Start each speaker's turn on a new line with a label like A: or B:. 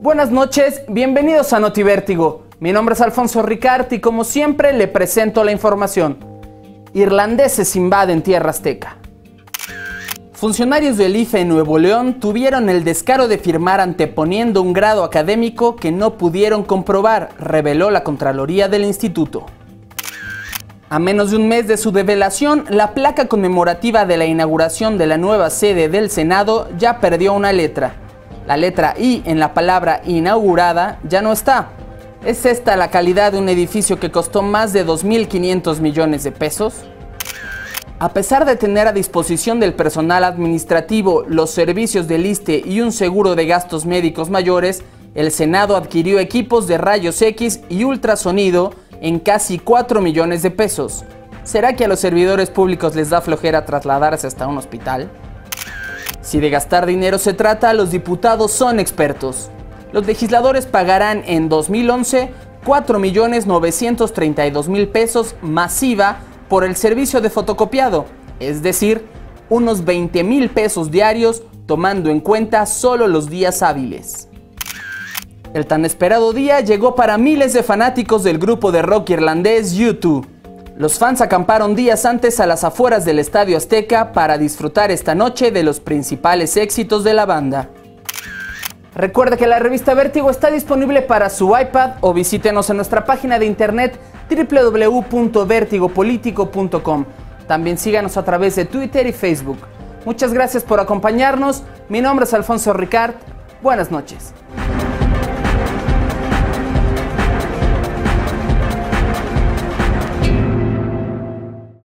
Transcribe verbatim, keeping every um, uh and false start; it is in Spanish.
A: Buenas noches, bienvenidos a Notivértigo. Mi nombre es Alfonso Ricart y como siempre le presento la información. Irlandeses invaden tierra azteca. Funcionarios del I F E en Nuevo León tuvieron el descaro de firmar anteponiendo un grado académico que no pudieron comprobar, reveló la Contraloría del Instituto. A menos de un mes de su develación, la placa conmemorativa de la inauguración de la nueva sede del Senado ya perdió una letra. La letra I en la palabra inaugurada ya no está. ¿Es esta la calidad de un edificio que costó más de dos mil quinientos millones de pesos? A pesar de tener a disposición del personal administrativo los servicios del ISSSTE y un seguro de gastos médicos mayores, el Senado adquirió equipos de rayos X y ultrasonido en casi cuatro millones de pesos. ¿Será que a los servidores públicos les da flojera trasladarse hasta un hospital? Si de gastar dinero se trata, los diputados son expertos. Los legisladores pagarán en dos mil once cuatro millones novecientos treinta y dos mil pesos masiva por el servicio de fotocopiado, es decir, unos veinte mil pesos diarios, tomando en cuenta solo los días hábiles. El tan esperado día llegó para miles de fanáticos del grupo de rock irlandés U dos. Los fans acamparon días antes a las afueras del Estadio Azteca para disfrutar esta noche de los principales éxitos de la banda. Recuerda que la revista Vértigo está disponible para su iPad o visítenos en nuestra página de internet doble u doble u doble u punto vertigo político punto com. También síganos a través de Twitter y Facebook. Muchas gracias por acompañarnos. Mi nombre es Alfonso Ricart. Buenas noches.